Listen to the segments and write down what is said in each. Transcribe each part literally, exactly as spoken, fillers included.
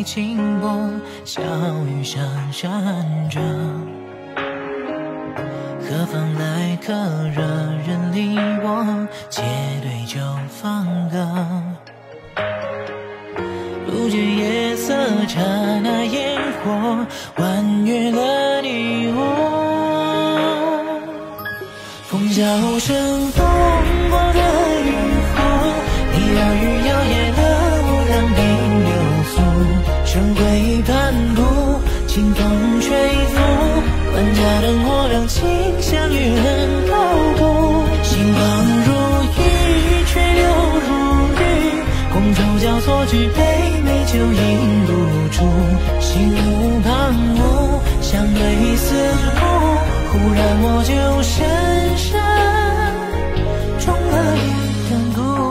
轻薄，小雨上闪着。何方来客，惹人离我，结对就放歌。不觉夜色刹那烟火，婉约了你我。风萧声动过的渔火，你耳语摇曳了我让鬓流苏。生辉斑布，清风吹拂，万家灯火让情相遇很高度。心旁如雨，却流如雨，觥筹交错举杯，美酒饮不出。心无旁骛，相对似乎，忽然我就深深中了一段故。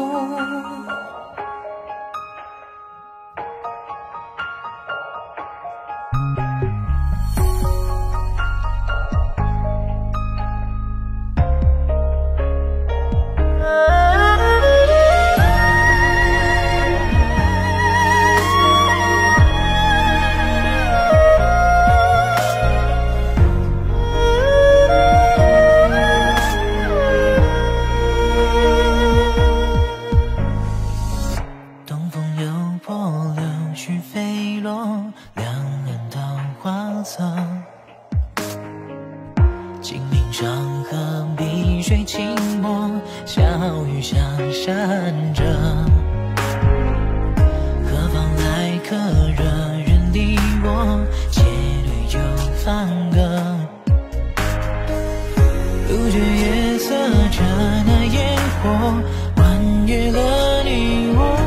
金陵长河碧水轻波，小雨相闪着。何方来客，惹人离我，结对就放歌。不觉夜色刹那烟火，婉约了你我。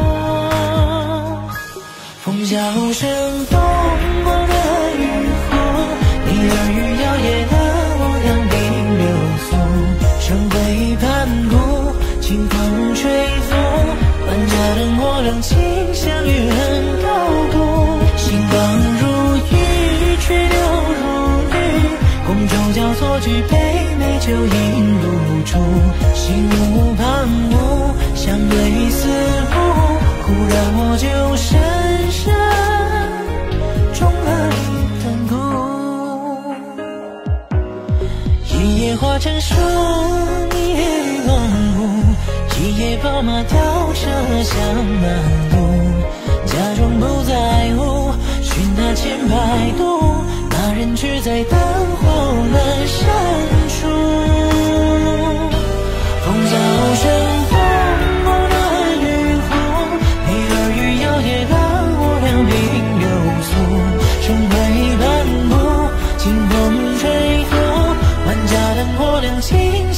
风萧声动过的渔火，你耳语摇曳了生辉斑布，清风吹拂，万家灯火让情相遇很高度。心房如雨，却流如雨，觥筹交错举杯，美酒饮不出。心无旁骛，相对似乎，忽然我就深深中了一段故。一夜化成书，一夜落幕，一夜宝马雕车香满路。假装不在乎，寻他千百度，那人却在灯火阑珊处。风萧声动过的渔火，你耳语摇曳了我两鬓流苏。生辉斑布，清风吹拂，万家灯火亮起